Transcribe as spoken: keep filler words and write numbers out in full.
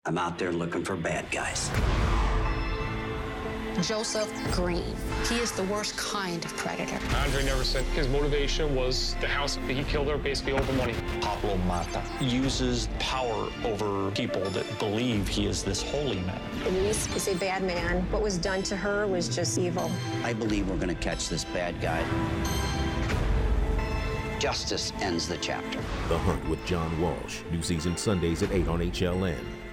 I'm out there looking for bad guys. Joseph Green. He is the worst kind of predator. Andre never said his motivation was the house. He killed her basically over money. Pablo Mata uses power over people that believe he is this holy man. Luis is a bad man. What was done to her was just evil. I believe we're going to catch this bad guy. Justice ends the chapter. The Hunt with John Walsh. New season Sundays at eight on H L N.